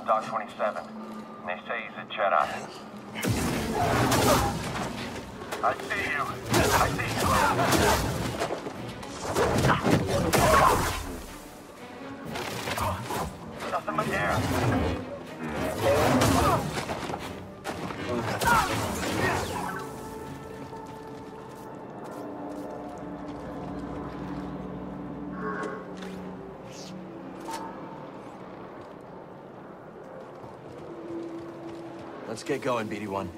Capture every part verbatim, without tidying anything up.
on Dock twenty-seven. They say he's a Jedi. I see you. I see you. Nothing but air. Let's get going, B D one.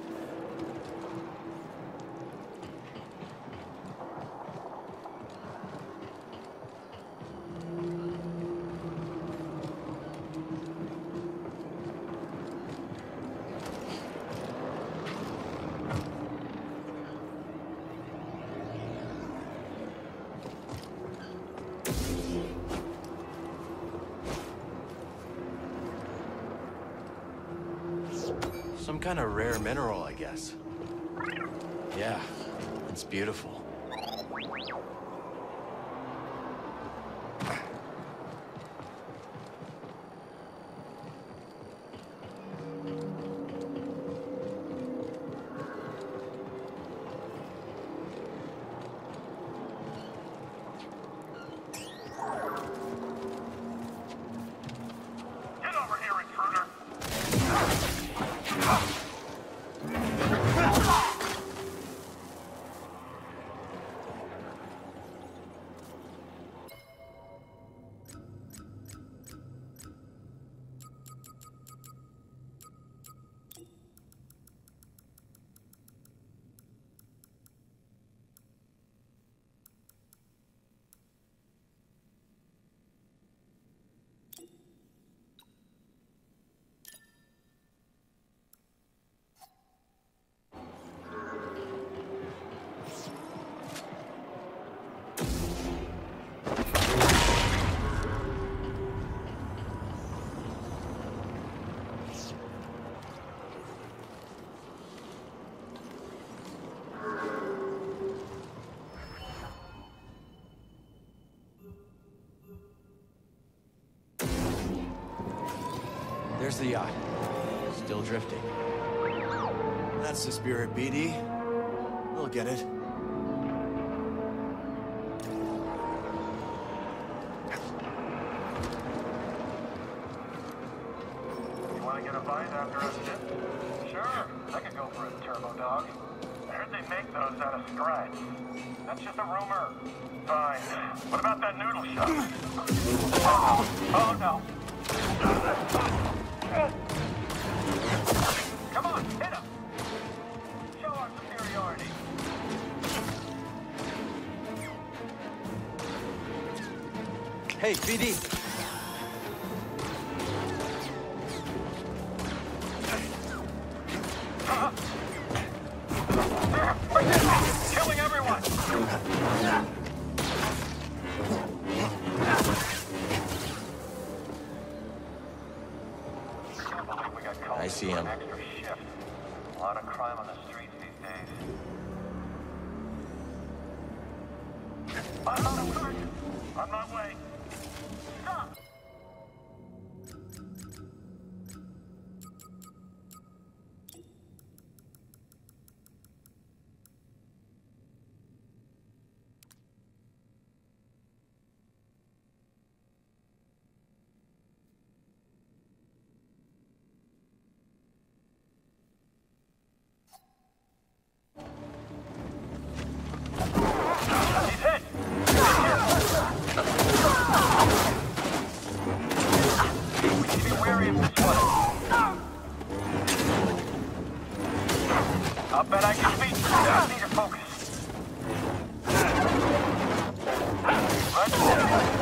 Some kind of rare mineral, I guess. Yeah, it's beautiful. Get over here, intruder. There's the yacht. Still drifting. That's the spirit, B D. We'll get it. You want to get a bite after a sip? Sure, I could go for a turbo dog. I heard they make those out of scratch. That's just a rumor. Fine. What about that noodle shop? Oh, oh no. Come on, hit him! Show our superiority. Hey, B D! Uh-huh. Killing everyone! I see him. Extra shift. A lot of crime on the streets these days. I'm on a bird. On my way. Stop! He's hit! We should be wary of this one. I'll bet I can beat you. I need your focus. Let's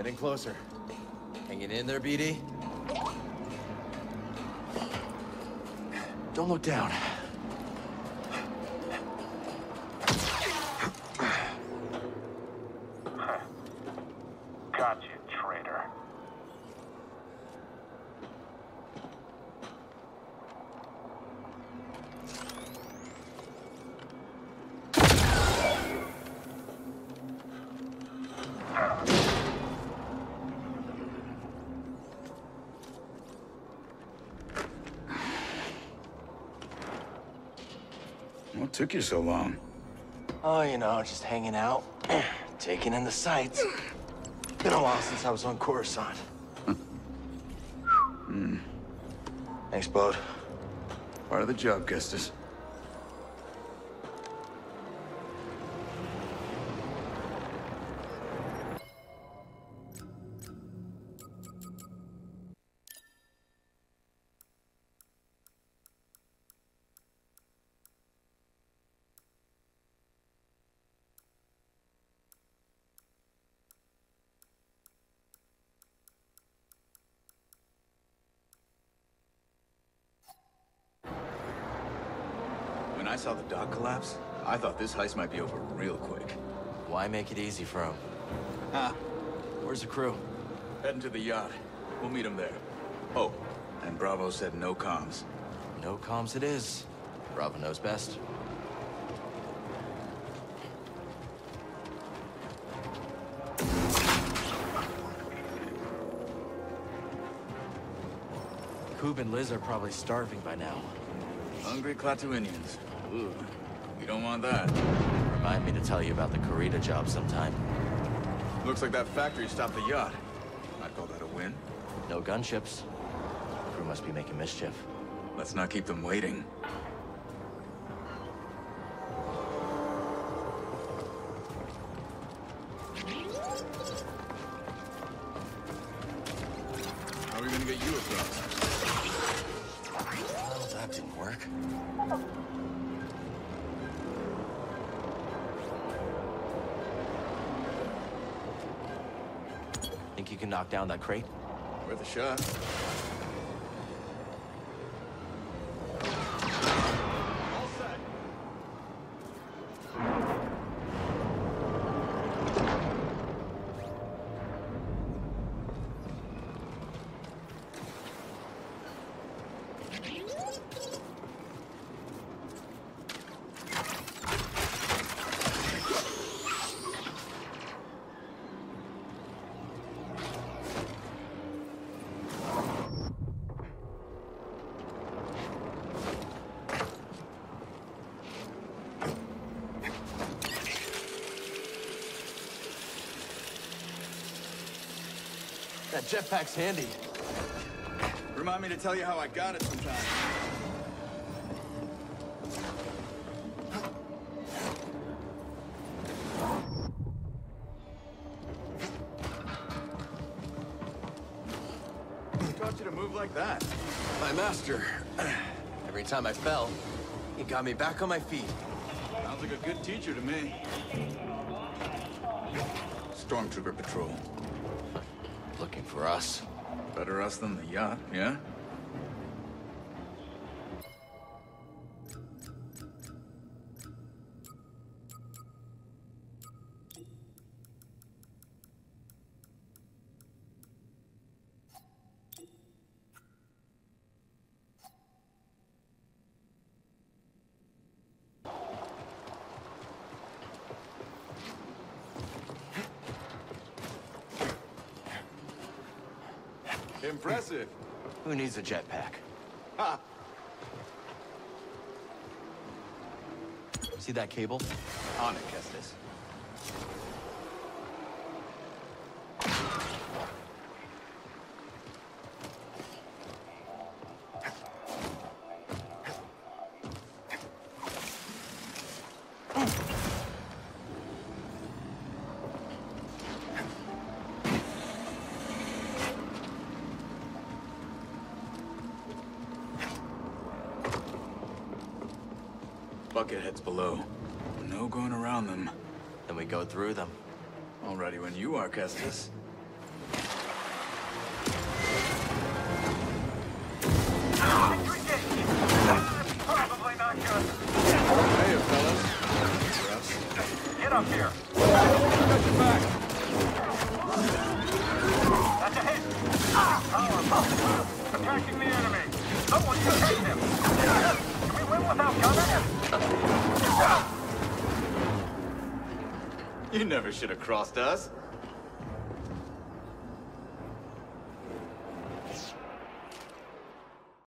Getting closer. Hanging in there, B D? Don't look down. Got you, traitor. What took you so long? Oh, you know, just hanging out, taking in the sights. Been a while since I was on Coruscant. mm. Thanks, Bode. Part of the job, Kestis. When I saw the dock collapse, I thought this heist might be over real quick. Why make it easy for him? Ah, Where's the crew? heading to the yacht. We'll meet him there. Oh, and Bravo said no comms. No comms it is. Bravo knows best. Coob and Liz are probably starving by now. Hungry Klaatuinians. Ooh, we don't want that. Remind me to tell you about the Kurita job sometime. Looks like that factory stopped the yacht. I'd call that a win. No gunships. Crew must be making mischief. Let's not keep them waiting. How are we gonna get you across? Well, that didn't work. Think you can knock down that crate? Worth a shot. That jetpack's handy. Remind me to tell you how I got it sometime. Who taught you to move like that? My master. Every time I fell, he got me back on my feet. Sounds like a good teacher to me. Stormtrooper patrol. Looking for us. Better us than the yacht, yeah? Impressive. Who needs a jetpack? Ha! See that cable? On it, Kestis. Bucketheads below. No going around them. Then we go through them. All ready when you are, Kestis. You never should have crossed us.